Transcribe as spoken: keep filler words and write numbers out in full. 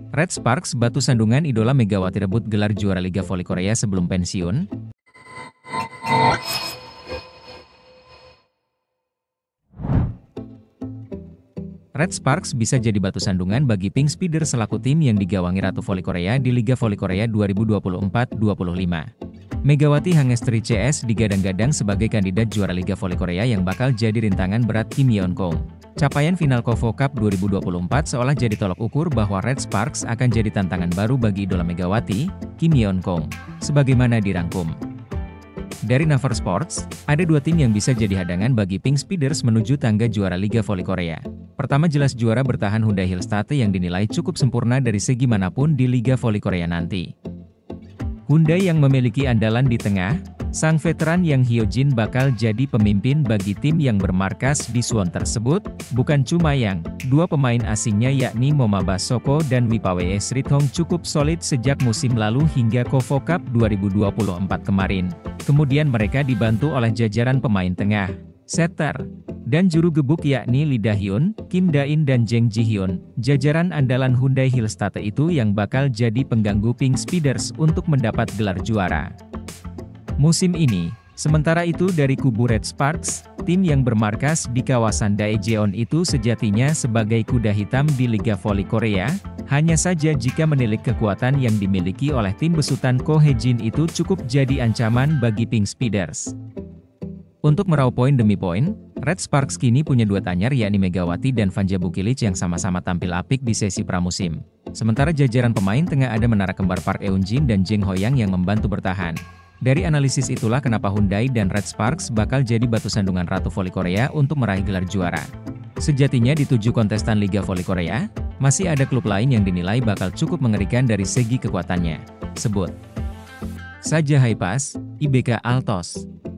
Red Sparks batu sandungan idola Megawati rebut gelar juara Liga Voli Korea sebelum pensiun. Red Sparks bisa jadi batu sandungan bagi Pink Speeder selaku tim yang digawangi Ratu Voli Korea di Liga Voli Korea dua ribu dua puluh empat dua puluh lima. Megawati Hangestri C S digadang-gadang sebagai kandidat juara Liga Voli Korea yang bakal jadi rintangan berat Kim Yeon Kong. Capaian final KOFO Cup dua ribu dua puluh empat seolah jadi tolok ukur bahwa Red Sparks akan jadi tantangan baru bagi idola Megawati, Kim Yeon Kong. Sebagaimana dirangkum dari Naver Sports, ada dua tim yang bisa jadi hadangan bagi Pink Speeders menuju tangga juara Liga Voli Korea. Pertama jelas juara bertahan Hyundai Hillstate yang dinilai cukup sempurna dari segi manapun di Liga Voli Korea nanti. Hyundai yang memiliki andalan di tengah, sang veteran Yang Hyojin bakal jadi pemimpin bagi tim yang bermarkas di Suwon tersebut, bukan cuma yang, dua pemain asingnya yakni Momaba Soko dan Wipawe Srithong cukup solid sejak musim lalu hingga KOFO Cup dua ribu dua puluh empat kemarin. Kemudian mereka dibantu oleh jajaran pemain tengah, setter, dan juru gebuk yakni Lee Da-hyun, Kim Da-in dan Jang Ji-hyun. Jajaran andalan Hyundai Hillstate itu yang bakal jadi pengganggu Pink Speeders untuk mendapat gelar juara musim ini. Sementara itu dari kubu Red Sparks, tim yang bermarkas di kawasan Daejeon itu sejatinya sebagai kuda hitam di Liga Voli Korea, hanya saja jika menilik kekuatan yang dimiliki oleh tim besutan Ko Hae-jin itu cukup jadi ancaman bagi Pink Speeders. Untuk meraup poin demi poin, Red Sparks kini punya dua tanyar yakni Megawati dan Vanja Bukilic yang sama-sama tampil apik di sesi pramusim. Sementara jajaran pemain tengah ada menara kembar Park Eun-jin dan Jang Ho-yang yang membantu bertahan. Dari analisis itulah kenapa Hyundai dan Red Sparks bakal jadi batu sandungan Ratu Voli Korea untuk meraih gelar juara. Sejatinya di tujuh kontestan Liga Voli Korea, masih ada klub lain yang dinilai bakal cukup mengerikan dari segi kekuatannya. Sebut saja Haipas, I B K Altos.